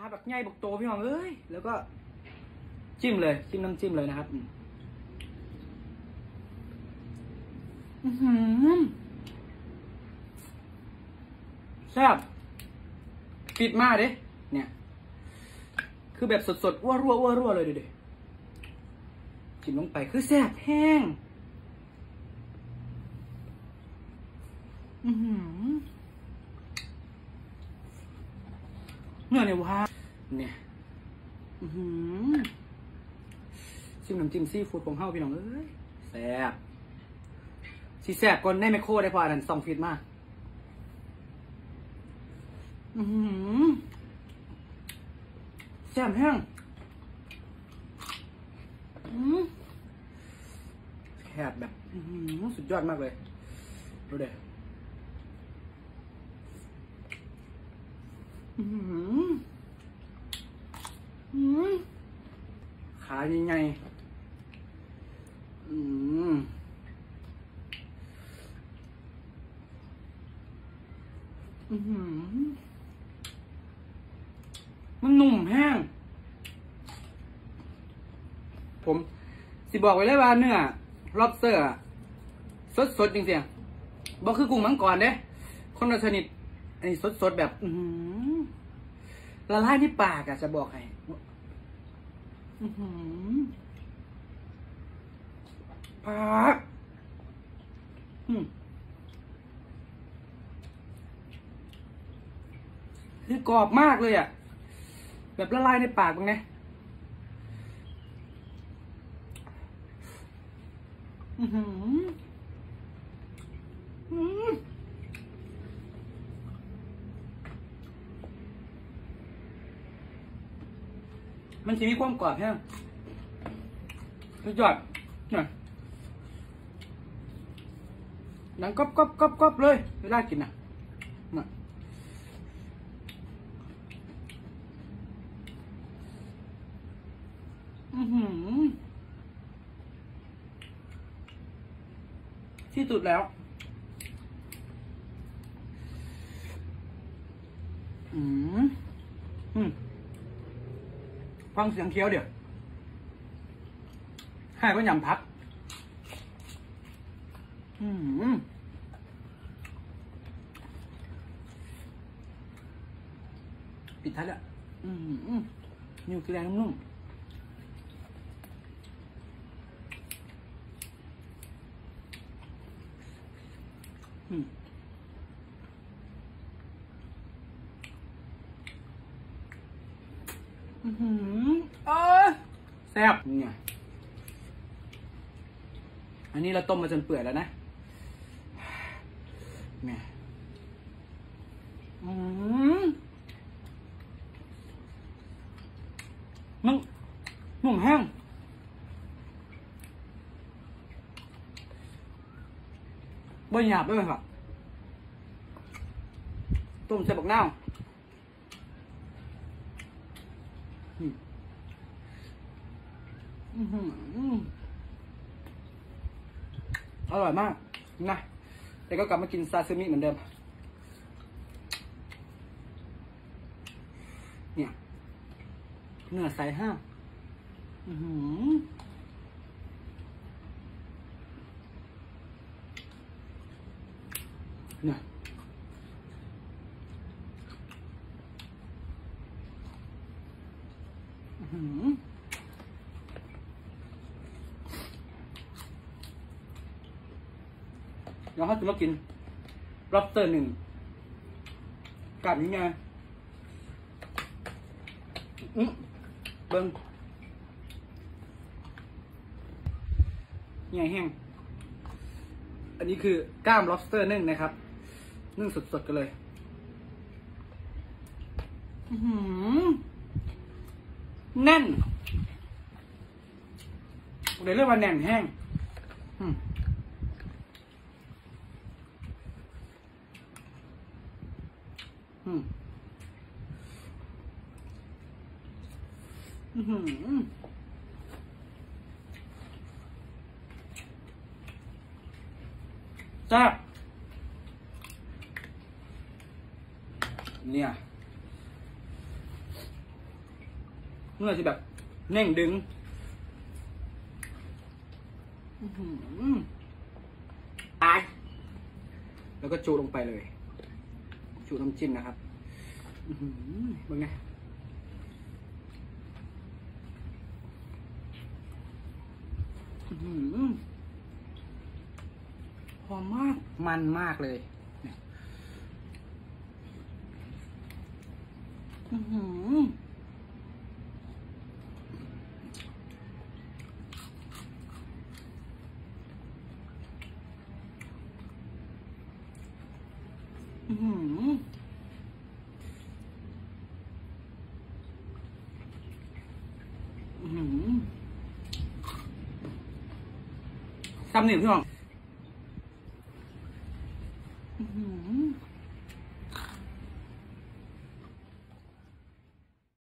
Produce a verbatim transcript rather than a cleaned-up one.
าแบบง่ายบอกโตพี่น้องเอ้ยแล้วก็จิ้มเลยจิ้มน้ำจิ้มเลยนะครับอือหือแซ่บปิดมากดิเนี่ยคือแบบสดๆอ้วรั่วอ้วรั่วเลยดิจิ้มลงไปคือแซ่บแห้งอือหือเนื้อเนี่ยว้าเนี่ยอือหือจิ้มน้ำจิ้มซีฟู้ดของเฮาพี่น้องเอ้ยแซ่บสีแซ่บก่อนในไมโครได้พออันนั้นสองฟีดมากอือหือแซ่บแห้งอือแซ่บแบบอือหือสุดยอดมากเลยดูเด็ดอืออือขาใหญ่ๆอืมอืมมันนุ่มแห้งผมสิบอกไว้เลยว่าเนื้อ lobster สดสดจริงๆบอกคือกุ้งมังกรเด้คนละชนิดอันนี้สดสดแบบอืมละลายในปากอะจะบอกให้อืมปากอืมคือกรอบมากเลยอ่ะแบบละลายในปากตรงนี้อือหืออืมมันจะมีความกรอบแค่สุดยอดเนี่ยหนังกรอบกรอบกรอบกรอบเลยเวลากินอ่ะน่ะอือหือที่สุดแล้วอืมอืมฟังเสียงเคี้ยวเดี๋ยวให้ก็ยำพักอืมปิดท้ายแล้วอืมนิ้วคือแรงนุ่มอืมอือหือเออแซ่บเนี่ยอันนี้เราต้มมาจนเปื่อยแล้วนะเนี่ยอืมนุ่มนุ่มแห้งบะหยาบด้วยครับต้มใส่บักนาวอร่อยมากนะแต่ก็กลับมากินซาซิมิเหมือนเดิมเนี่ยเนื้อใสห้างอือหือเนี่ยอือหือเดี๋ยวเขาจะมากิน lobster หนึ่งกัดยังไงอืมเบิ้งใหญ่แห้งอันนี้คือกล้าม lobster นึ่งนะครับนึ่งสดๆกันเลยอื้อหือแน่นเดี๋ยวเรียกว่าแน่นแห้งอืมอืมอือหือแซ่บเนี่ยเนื้อจะแบบเน่งดึงตายแล้วก็จูลงไปเลยจูน้ำจิ้มนะครับเป็นไงหอมมากมันมากเลยอือหืออือหืออือหือซ้ำหนึ่งพี่น้อง